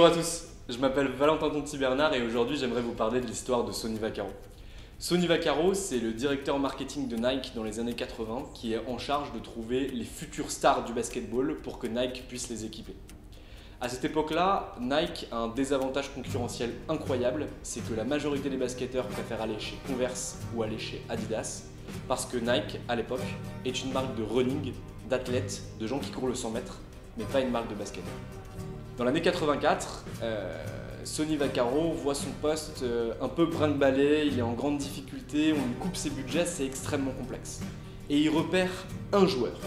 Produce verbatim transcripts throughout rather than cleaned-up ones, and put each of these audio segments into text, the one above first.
Bonjour à tous, je m'appelle Valentin Tonti-Bernard et aujourd'hui j'aimerais vous parler de l'histoire de Sonny Vaccaro. Sonny Vaccaro, c'est le directeur marketing de Nike dans les années quatre-vingts qui est en charge de trouver les futures stars du basketball pour que Nike puisse les équiper. À cette époque-là, Nike a un désavantage concurrentiel incroyable, c'est que la majorité des basketteurs préfèrent aller chez Converse ou aller chez Adidas parce que Nike, à l'époque, est une marque de running, d'athlètes, de gens qui courent le cent mètres, mais pas une marque de basket. Dans l'année quatre-vingt-quatre, euh, Sonny Vaccaro voit son poste euh, un peu brinque-ballé, il est en grande difficulté, on lui coupe ses budgets, c'est extrêmement complexe. Et il repère un joueur,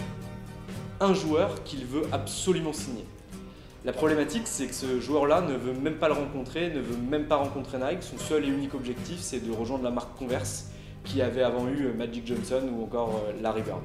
un joueur qu'il veut absolument signer. La problématique, c'est que ce joueur-là ne veut même pas le rencontrer, ne veut même pas rencontrer Nike, son seul et unique objectif, c'est de rejoindre la marque Converse, qui avait avant eu Magic Johnson ou encore euh, Larry Bird.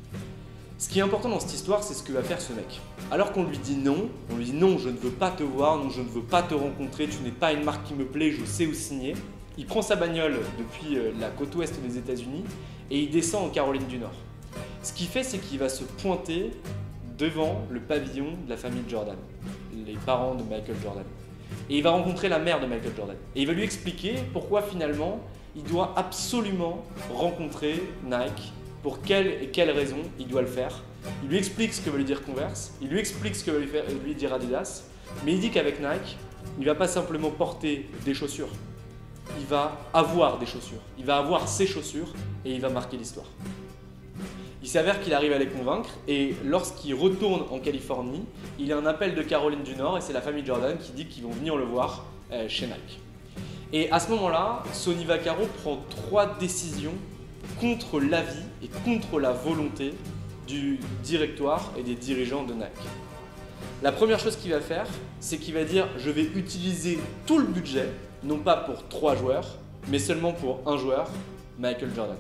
Ce qui est important dans cette histoire, c'est ce que va faire ce mec. Alors qu'on lui dit non, on lui dit non, je ne veux pas te voir, non, je ne veux pas te rencontrer, tu n'es pas une marque qui me plaît, je sais où signer. Il prend sa bagnole depuis la côte ouest des États-Unis et il descend en Caroline du Nord. Ce qu'il fait, c'est qu'il va se pointer devant le pavillon de la famille Jordan, les parents de Michael Jordan. Et il va rencontrer la mère de Michael Jordan. Et il va lui expliquer pourquoi finalement il doit absolument rencontrer Nike. Pour quelle et quelle raison il doit le faire. Il lui explique ce que veut lui dire Converse, il lui explique ce que veut lui, faire, lui dire Adidas, mais il dit qu'avec Nike, il ne va pas simplement porter des chaussures, il va avoir des chaussures, il va avoir ses chaussures et il va marquer l'histoire. Il s'avère qu'il arrive à les convaincre et lorsqu'il retourne en Californie, il a un appel de Caroline du Nord et c'est la famille Jordan qui dit qu'ils vont venir le voir euh, chez Nike. Et à ce moment-là, Sonny Vaccaro prend trois décisions contre l'avis et contre la volonté du directoire et des dirigeants de Nike. La première chose qu'il va faire, c'est qu'il va dire je vais utiliser tout le budget, non pas pour trois joueurs, mais seulement pour un joueur, Michael Jordan.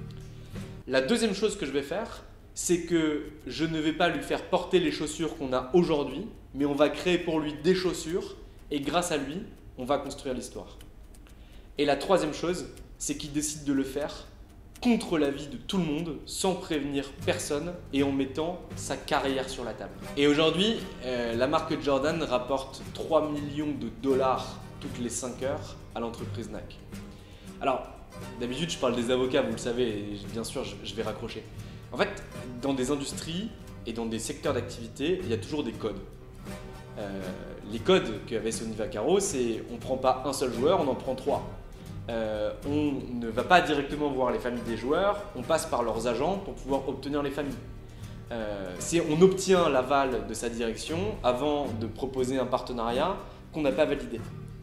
La deuxième chose que je vais faire, c'est que je ne vais pas lui faire porter les chaussures qu'on a aujourd'hui, mais on va créer pour lui des chaussures et grâce à lui, on va construire l'histoire. Et la troisième chose, c'est qu'il décide de le faire contre l'avis de tout le monde, sans prévenir personne et en mettant sa carrière sur la table. Et aujourd'hui, euh, la marque Jordan rapporte trois millions de dollars toutes les cinq heures à l'entreprise Nike. Alors, d'habitude, je parle des avocats, vous le savez, et bien sûr, je, je vais raccrocher. En fait, dans des industries et dans des secteurs d'activité, il y a toujours des codes. Euh, les codes qu'avait Sonny Vaccaro, c'est on ne prend pas un seul joueur, on en prend trois. Euh, on ne va pas directement voir les familles des joueurs, on passe par leurs agents pour pouvoir obtenir les familles. Euh, c'est on obtient l'aval de sa direction avant de proposer un partenariat qu'on n'a pas validé.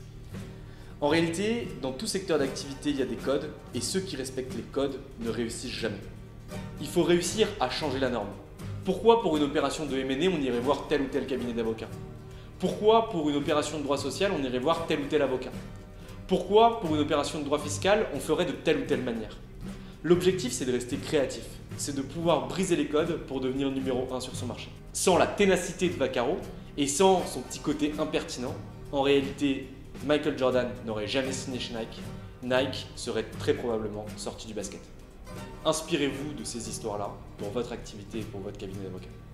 En réalité, dans tout secteur d'activité, il y a des codes et ceux qui respectent les codes ne réussissent jamais. Il faut réussir à changer la norme. Pourquoi pour une opération de M and A, on irait voir tel ou tel cabinet d'avocats? Pourquoi pour une opération de droit social, on irait voir tel ou tel avocat? Pourquoi, pour une opération de droit fiscal, on ferait de telle ou telle manière? L'objectif, c'est de rester créatif, c'est de pouvoir briser les codes pour devenir numéro un sur son marché. Sans la ténacité de Vaccaro et sans son petit côté impertinent, en réalité, Michael Jordan n'aurait jamais signé chez Nike, Nike serait très probablement sorti du basket. Inspirez-vous de ces histoires-là pour votre activité et pour votre cabinet d'avocat.